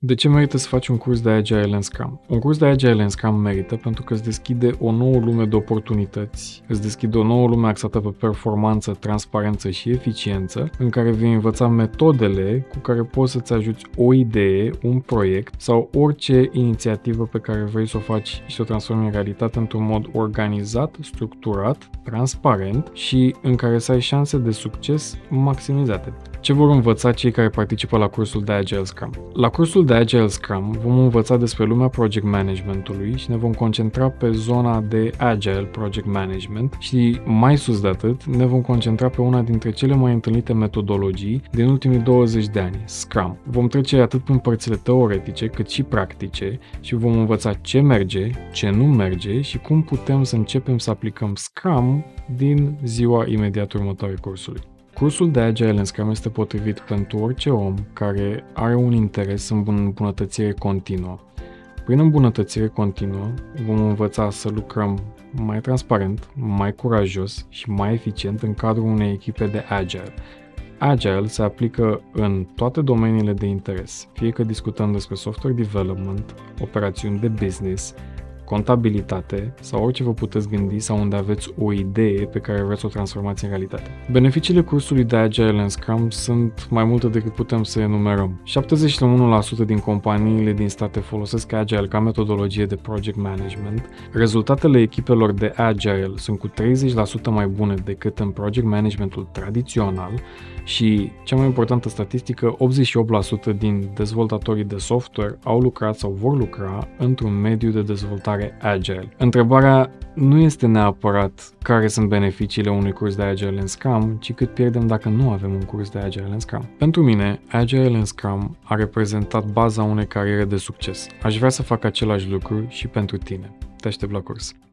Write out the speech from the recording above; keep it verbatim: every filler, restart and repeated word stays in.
De ce merită să faci un curs de Agile and Scrum? Un curs de Agile and Scrum merită pentru că îți deschide o nouă lume de oportunități, îți deschide o nouă lume axată pe performanță, transparență și eficiență, în care vei învăța metodele cu care poți să-ți ajuți o idee, un proiect sau orice inițiativă pe care vrei să o faci și să o transformi în realitate într-un mod organizat, structurat, transparent și în care să ai șanse de succes maximizate. Ce vor învăța cei care participă la cursul de Agile Scrum? La cursul de Agile Scrum vom învăța despre lumea project managementului și ne vom concentra pe zona de Agile Project Management și, mai sus de atât, ne vom concentra pe una dintre cele mai întâlnite metodologii din ultimii douăzeci de ani, Scrum. Vom trece atât prin părțile teoretice cât și practice și vom învăța ce merge, ce nu merge și cum putem să începem să aplicăm Scrum din ziua imediat următoare cursului. Cursul de Agile and Scrum este potrivit pentru orice om care are un interes în îmbunătățire continuă. Prin îmbunătățire continuă vom învăța să lucrăm mai transparent, mai curajos și mai eficient în cadrul unei echipe de Agile. Agile se aplică în toate domeniile de interes, fie că discutăm despre software development, operațiuni de business, contabilitate sau orice vă puteți gândi sau unde aveți o idee pe care vreți să o transformați în realitate. Beneficiile cursului de Agile and Scrum sunt mai multe decât putem să enumerăm. șaptezeci și unu la sută din companiile din state folosesc Agile ca metodologie de project management. Rezultatele echipelor de Agile sunt cu treizeci la sută mai bune decât în project managementul tradițional și, cea mai importantă statistică, optzeci și opt la sută din dezvoltatorii de software au lucrat sau vor lucra într-un mediu de dezvoltare Agile. Întrebarea nu este neapărat care sunt beneficiile unui curs de Agile and Scrum, ci cât pierdem dacă nu avem un curs de Agile and Scrum. Pentru mine, Agile and Scrum a reprezentat baza unei cariere de succes. Aș vrea să fac același lucru și pentru tine. Te aștept la curs.